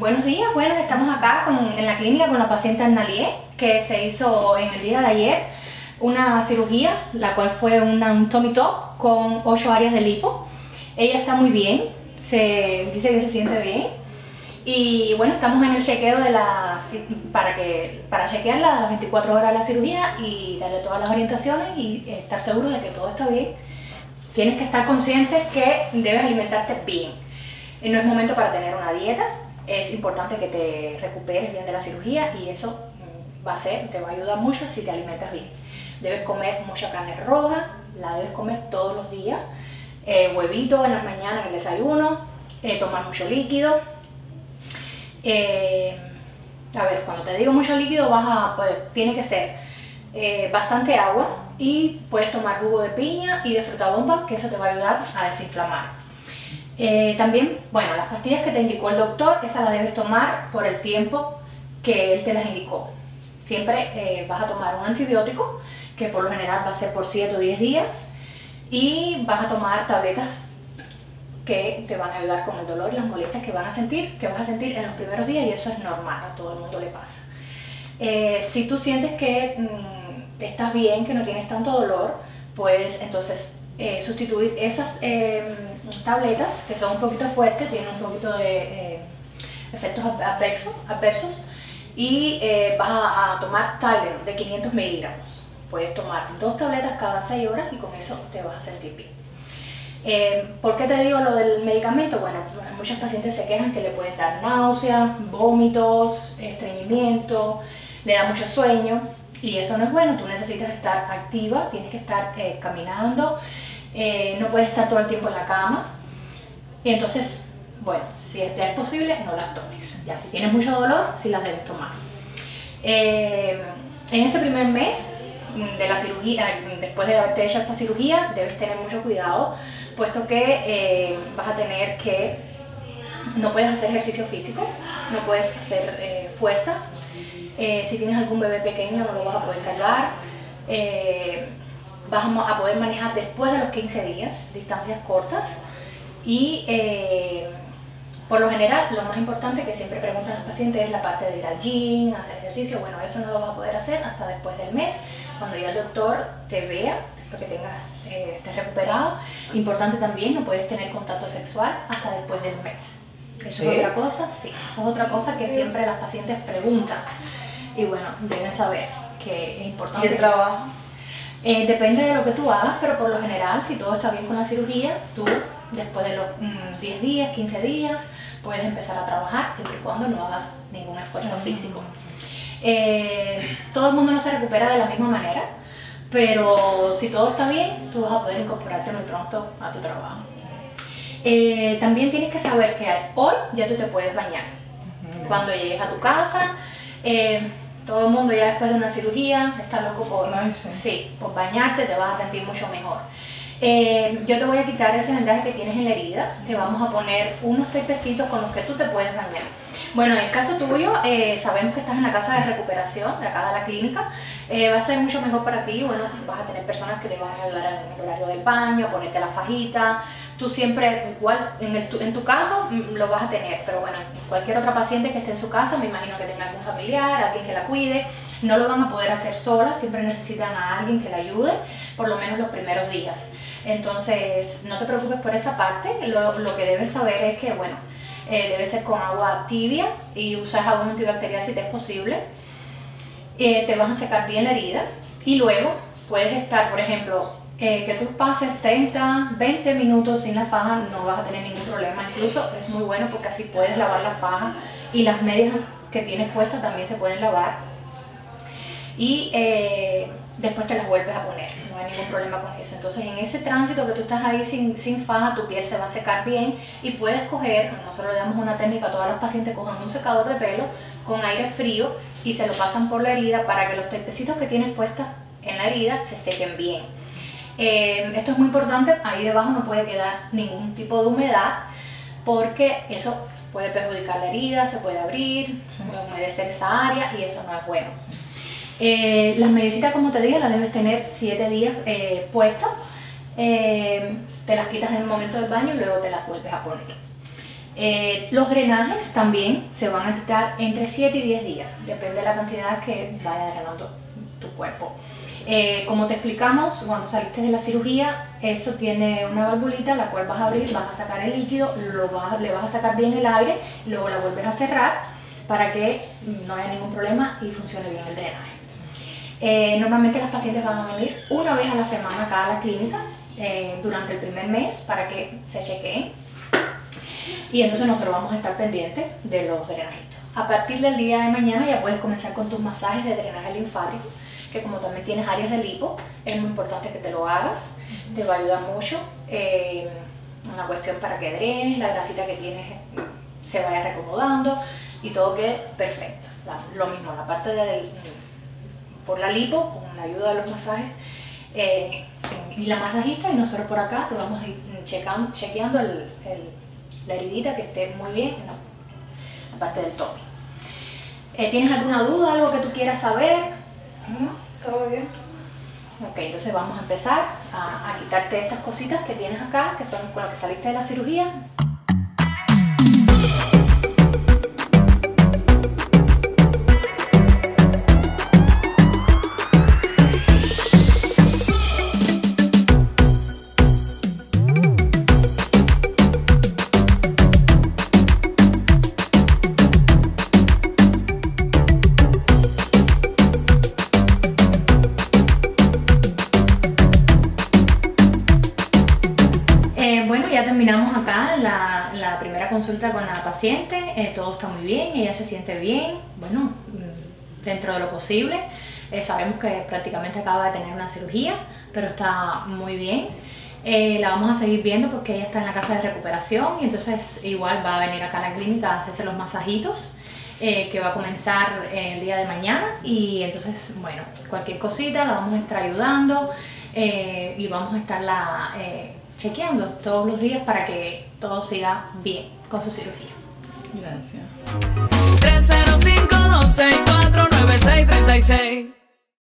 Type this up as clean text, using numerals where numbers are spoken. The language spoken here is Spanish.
Buenos días, bueno, estamos acá en la clínica con la paciente Arnalie, que se hizo en el día de ayer una cirugía, la cual fue un tummy top con 8 áreas de lipo. Ella está muy bien, se dice que se siente bien. Y bueno, estamos en el chequeo para chequearla a las 24 horas de la cirugía y darle todas las orientaciones y estar seguro de que todo está bien. Tienes que estar consciente que debes alimentarte bien. No es momento para tener una dieta, es importante que te recuperes bien de la cirugía y eso te va a ayudar mucho si te alimentas bien. Debes comer mucha carne roja, la debes comer todos los días, huevito en las mañanas en el desayuno, tomar mucho líquido. A ver, cuando te digo mucho líquido tiene que ser bastante agua y puedes tomar jugo de piña y de fruta bomba, que eso te va a ayudar a desinflamar. También, bueno, las pastillas que te indicó el doctor, esas las debes tomar por el tiempo que él te las indicó. Siempre vas a tomar un antibiótico, que por lo general va a ser por 7 o 10 días, y vas a tomar tabletas que te van a ayudar con el dolor y las molestias que vas a sentir en los primeros días, y eso es normal, a todo el mundo le pasa. Si tú sientes que estás bien, que no tienes tanto dolor, puedes entonces sustituir esas tabletas, que son un poquito fuertes, tienen un poquito de efectos adversos, y vas a tomar Tylenol de 500 miligramos. Puedes tomar 2 tabletas cada 6 horas y con eso te vas a sentir bien. ¿Por qué te digo lo del medicamento? Bueno, muchos pacientes se quejan que le pueden dar náuseas, vómitos, estreñimiento, le da mucho sueño y eso no es bueno. Tú necesitas estar activa, tienes que estar caminando, no puedes estar todo el tiempo en la cama. Y entonces, bueno, si es posible, no las tomes. Ya, si tienes mucho dolor, sí las debes tomar. En este primer mes de la cirugía, después de haberte hecho esta cirugía, debes tener mucho cuidado, puesto que vas a tener que, no puedes hacer ejercicio físico, no puedes hacer fuerza. Si tienes algún bebé pequeño no lo vas a poder cargar. Vas a poder manejar después de los 15 días, distancias cortas. Y por lo general, lo más importante que siempre preguntan los pacientes es la parte de ir al gym, hacer ejercicio. Bueno, eso no lo vas a poder hacer hasta después del mes, cuando ya el doctor te vea, porque estés recuperado. Importante también, no puedes tener contacto sexual hasta después del mes. Eso es otra cosa, sí, eso es otra cosa que siempre las pacientes preguntan. Y bueno, deben saber que es importante. ¿Y el trabajo? Depende de lo que tú hagas, pero por lo general, si todo está bien con la cirugía, tú después de los 10 días, 15 días, puedes empezar a trabajar, siempre y cuando no hagas ningún esfuerzo físico. Todo el mundo no se recupera de la misma manera, pero si todo está bien, tú vas a poder incorporarte muy pronto a tu trabajo. También tienes que saber que hoy ya tú te puedes bañar. Cuando llegues a tu casa, todo el mundo ya después de una cirugía está loco por bañarte, te vas a sentir mucho mejor. Yo te voy a quitar ese vendaje que tienes en la herida, te vamos a poner unos tapecitos con los que tú te puedes bañar. Bueno, en el caso tuyo, sabemos que estás en la casa de recuperación, de acá de la clínica, va a ser mucho mejor para ti. Bueno, vas a tener personas que te van a ayudar en el horario del baño, a ponerte la fajita. Tú siempre, igual, en tu caso, lo vas a tener, pero bueno, cualquier otra paciente que esté en su casa, me imagino que tenga algún familiar, alguien que la cuide, no lo van a poder hacer sola, siempre necesitan a alguien que la ayude, por lo menos los primeros días. Entonces, no te preocupes por esa parte. Lo que debes saber es que, bueno, debe ser con agua tibia y usar jabón antibacterial si te es posible. Te vas a secar bien la herida y luego puedes estar, por ejemplo, que tú pases 30, 20 minutos sin la faja, no vas a tener ningún problema. Incluso es muy bueno porque así puedes lavar la faja y las medias que tienes puestas también se pueden lavar. Y después te las vuelves a poner, no hay ningún problema con eso. Entonces en ese tránsito que tú estás ahí sin faja, tu piel se va a secar bien y puedes coger, nosotros le damos una técnica a todas las pacientes, cojan un secador de pelo con aire frío y se lo pasan por la herida para que los tapecitos que tienes puestas en la herida se sequen bien. Esto es muy importante, ahí debajo no puede quedar ningún tipo de humedad porque eso puede perjudicar la herida, se puede abrir, puede humedecer esa área y eso no es bueno. Las medicitas, como te dije, las debes tener 7 días puestas. Te las quitas en el momento del baño y luego te las vuelves a poner. Los drenajes también se van a quitar entre 7 y 10 días, depende de la cantidad que vaya drenando tu cuerpo. Como te explicamos, cuando saliste de la cirugía, eso tiene una valvulita la cual vas a abrir, vas a sacar el líquido, le vas a sacar bien el aire, luego la vuelves a cerrar para que no haya ningún problema y funcione bien el drenaje. Normalmente las pacientes van a venir una vez a la semana acá a la clínica durante el primer mes para que se chequeen. Y entonces nosotros vamos a estar pendientes de los drenajitos. A partir del día de mañana ya puedes comenzar con tus masajes de drenaje linfático, que como también tienes áreas de lipo, es muy importante que te lo hagas, te va a ayudar mucho. Una cuestión para que drenes, la grasita que tienes se vaya reacomodando y todo quede perfecto. Lo mismo, la parte por la lipo, con la ayuda de los masajes, y la masajista, y nosotros por acá te vamos a ir chequeando la heridita que esté muy bien en la parte del tópico. ¿Tienes alguna duda, algo que tú quieras saber? No, todo bien. Ok, entonces vamos a empezar a quitarte estas cositas que tienes acá, que son con las que saliste de la cirugía. Bueno, ya terminamos acá la primera consulta con la paciente, todo está muy bien, ella se siente bien, bueno, dentro de lo posible. Sabemos que prácticamente acaba de tener una cirugía, pero está muy bien. La vamos a seguir viendo porque ella está en la casa de recuperación y entonces igual va a venir acá a la clínica a hacerse los masajitos, que va a comenzar el día de mañana. Y entonces, bueno, cualquier cosita la vamos a estar ayudando y vamos a estarla chequeando todos los días para que todo siga bien con su cirugía. Gracias. 305-264-9636